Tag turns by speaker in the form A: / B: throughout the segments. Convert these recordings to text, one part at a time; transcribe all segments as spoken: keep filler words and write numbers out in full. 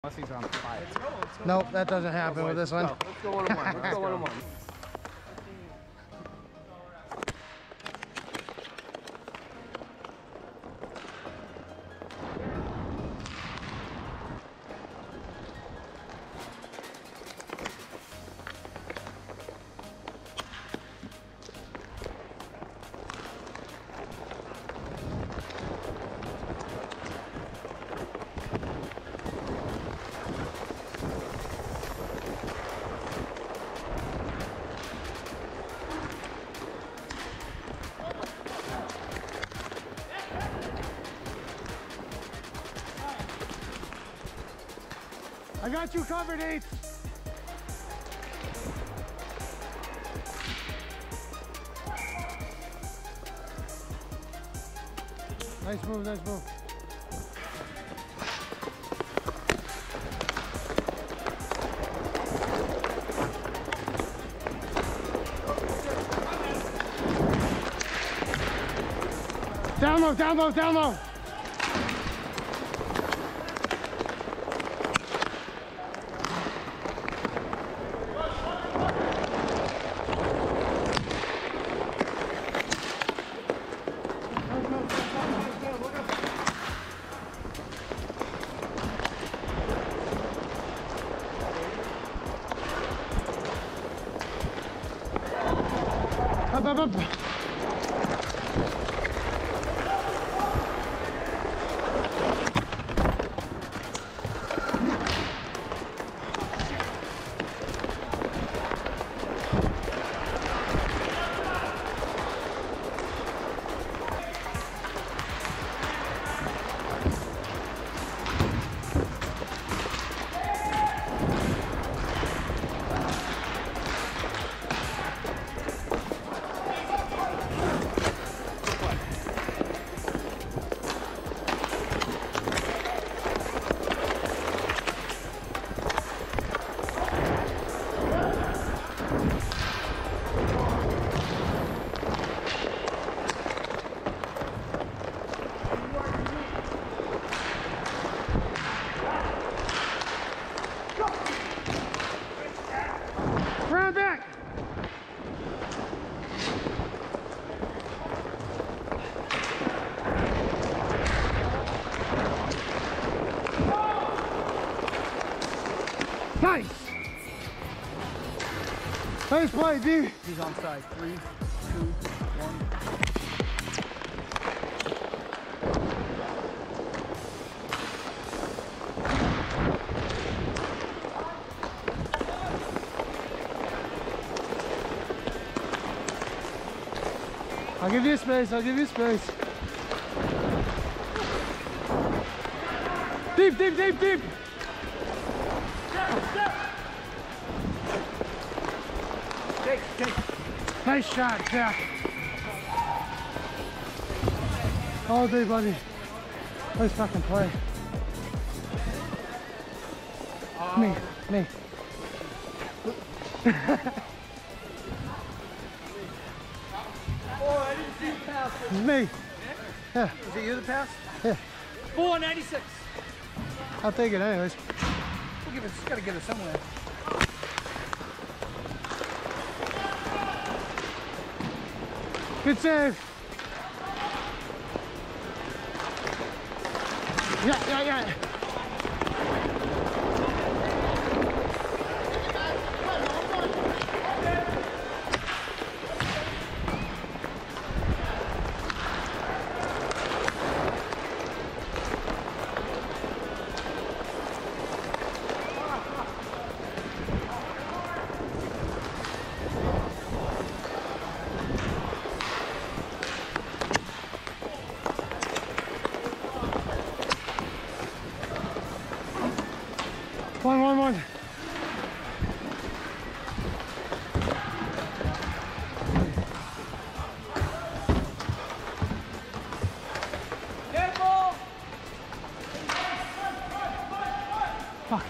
A: Unless he's on five.
B: Let's go, let's go.
C: Nope, that doesn't happen
B: Oh,
C: with this
B: let's
C: one.
B: go. Let's go one on one. Let's go one on one.
C: I got you covered, eight. Nice move, nice move. Down low, down low, down low. Up, up, up. Round back. Nice. Nice play, D.
A: He's on side. Three, two, one.
C: I'll give you space, I'll give you space. Deep, deep, deep, deep.
B: Take, take.
C: Nice shot, Jack. All day, buddy. Nice fucking play.
B: Um,
C: Me, me.
B: Oh, I didn't see the pass.
C: It's me. Yeah,
B: Is it you the pass?
C: yeah.
B: four ninety-six.
C: I'll take it anyways.
B: We'll give it, just gotta get it somewhere.
C: Good save. Yeah, yeah, yeah. One, one, one.
B: Careful!
C: Fuck.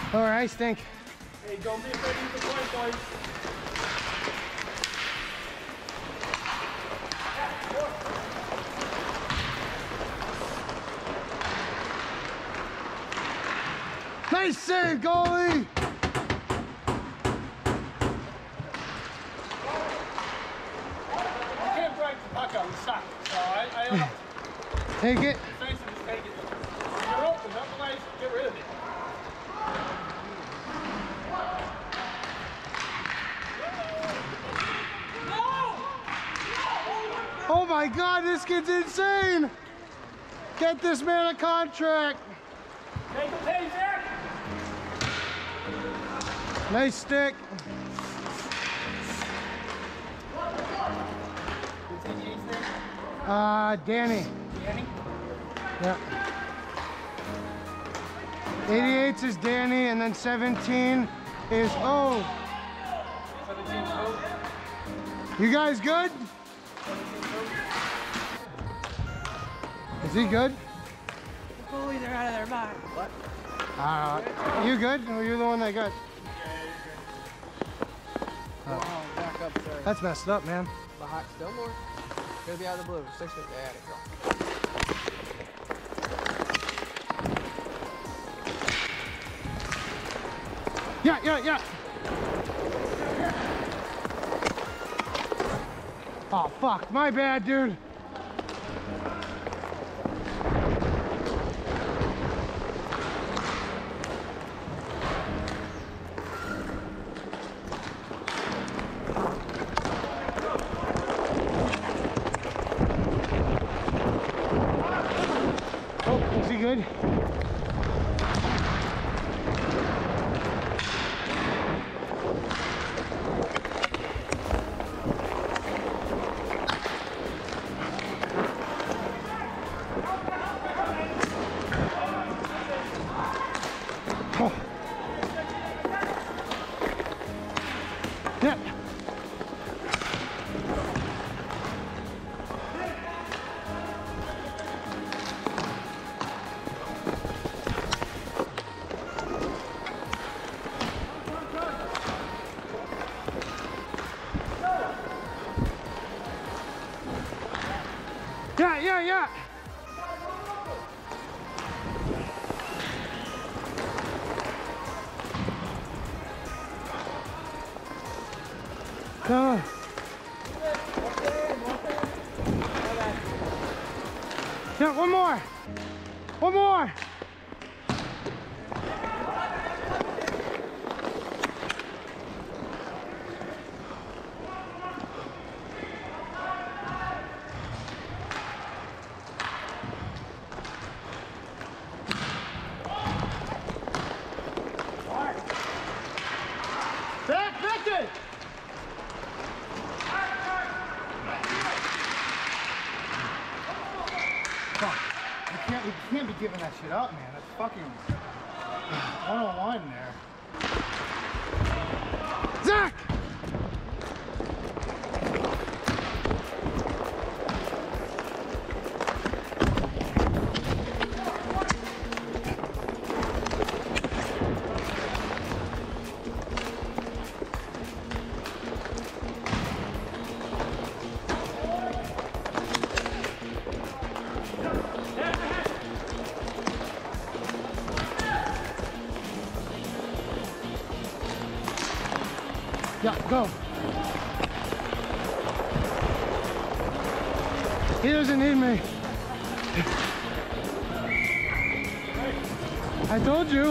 C: All right, I stink.
D: Hey, don't be afraid to use the point, boys.
C: Nice save, goalie!
D: You can't break the puck out. We suck. So I, I don't know.
C: Take it.
D: Face it, just take it. You're open. Otherwise, get rid of it.
C: Oh my God, this kid's insane! Get this man a contract!
D: Take the pace, Zach.
C: Nice stick.
D: Who's eighty-eight's there?
C: Uh, Danny.
D: Danny?
C: Yeah. eighty-eight is Danny, and then seventeen is O.
D: seventeen's Hope.
C: You guys good? Is he good?
B: Goalie, they're out of their mind. What?
C: Uh, you good? Or you're the one that got?
A: Oh, back up there.
C: That's messed up, man.
A: Behind, still more. Gonna be out of the blue. Six foot. Yeah, there you go.
C: Yeah, yeah, yeah. Oh, fuck. My bad, dude. Oh, is he good? Oh. Yeah. Yeah, yeah, yeah. Come on. Yeah, one more. One more. Back, Victor! Fuck. You can't, you can't be giving that shit up, man. That's fucking one oh one there. Zach! Yeah, go. He doesn't need me. I told you.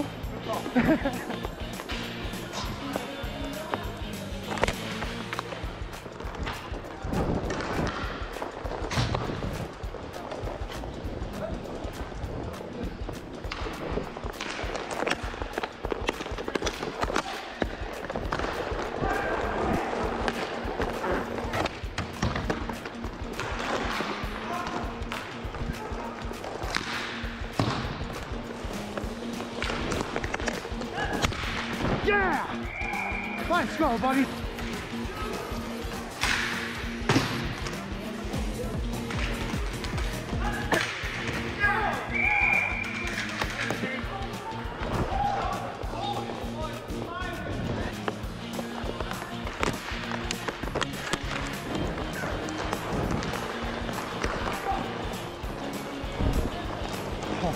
C: Yeah! Let's go, buddy.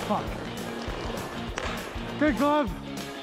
C: Fuck. Big glove.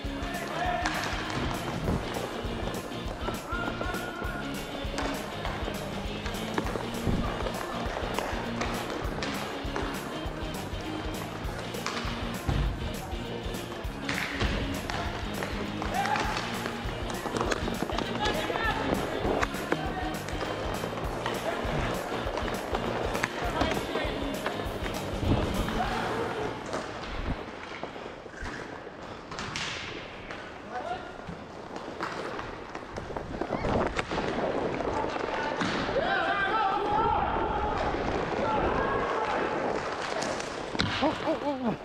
C: Oh, oh, oh, oh.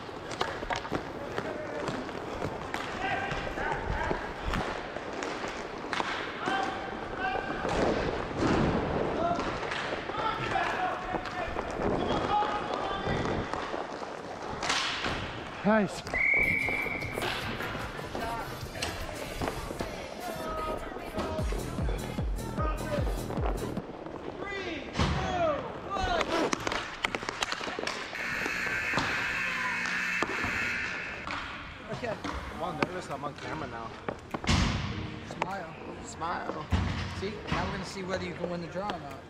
C: Nice.
A: Okay.
B: I'm all nervous. I'm on camera now.
A: Smile.
B: Smile.
A: See? Now we're gonna see whether you can win the draw or not.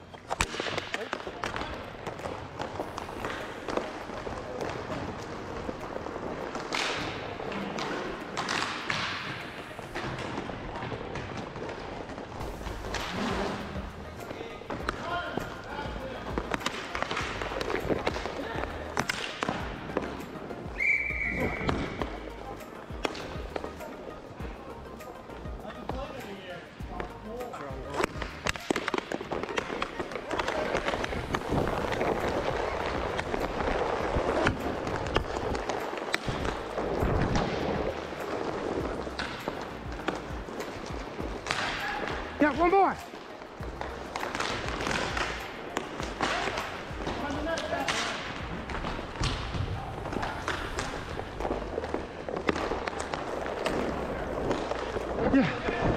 C: Yeah, one more. Yeah.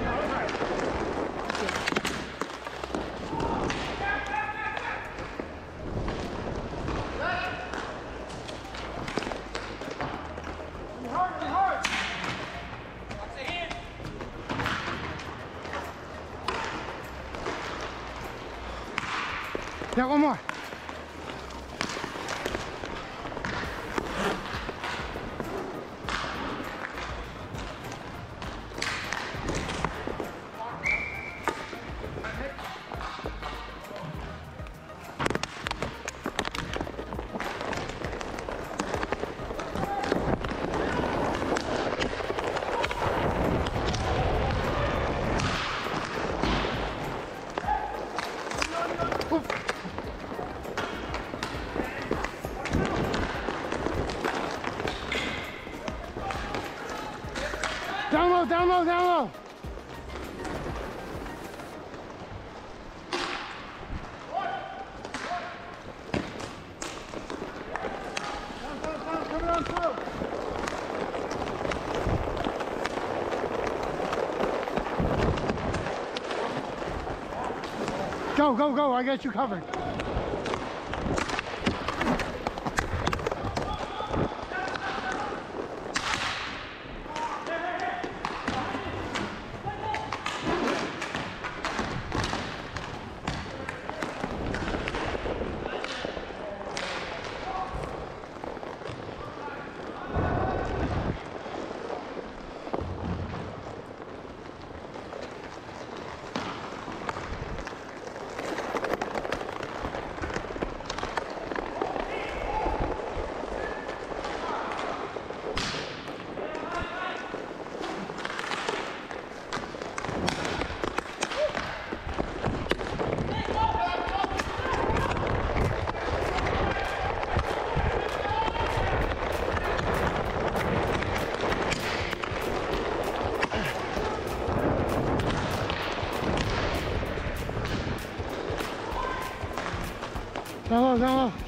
C: Yeah, one more. Down low, down low, down low.
D: Coming on through.
C: Go, go, go. I got you covered. Down low, down low.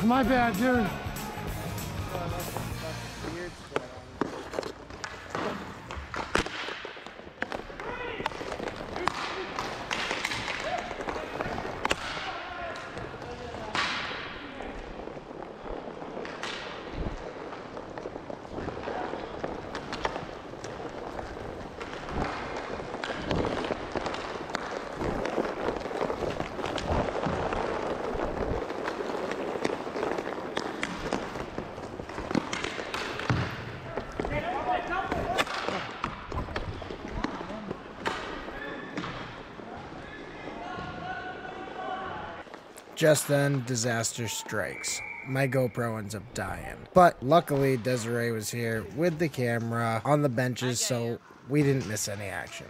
C: My bad, dude.
A: Weird shit on it.
E: Just then, disaster strikes. My GoPro ends up dying. But luckily, Desiree was here with the camera on the benches, so we didn't miss any action.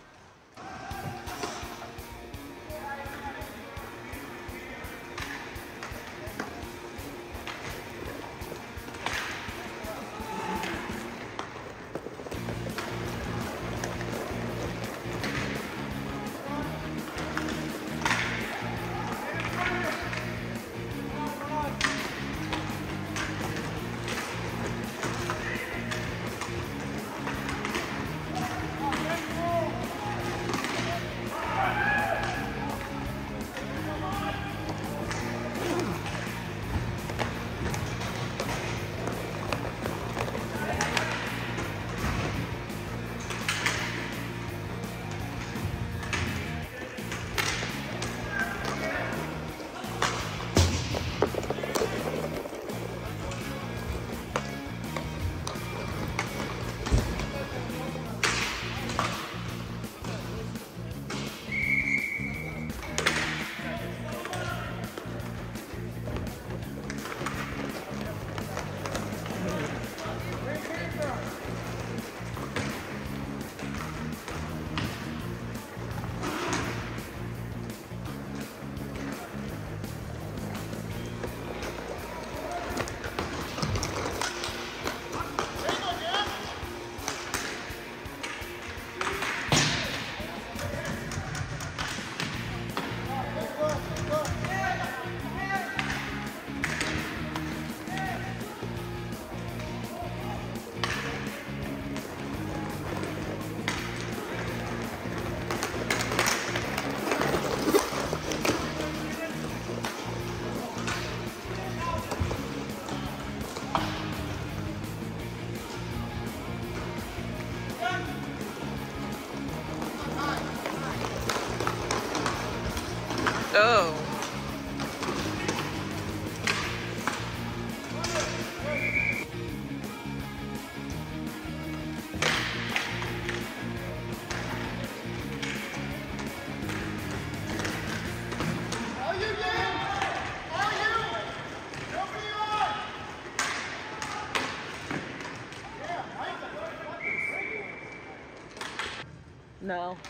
F: Oh. No.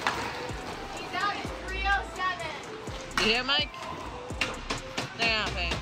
F: You hear, Mike? They're not paying.